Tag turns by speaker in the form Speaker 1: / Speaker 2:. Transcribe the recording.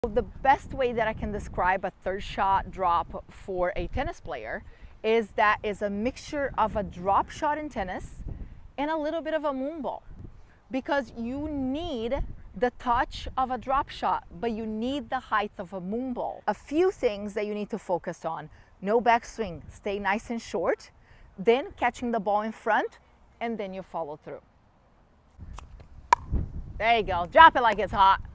Speaker 1: The best way that I can describe a third shot drop for a tennis player is that it's a mixture of a drop shot in tennis and a little bit of a moon ball, because you need the touch of a drop shot, but you need the height of a moon ball. A few things that you need to focus on: no backswing, stay nice and short, then catching the ball in front, and then you follow through. There you go, drop it like it's hot.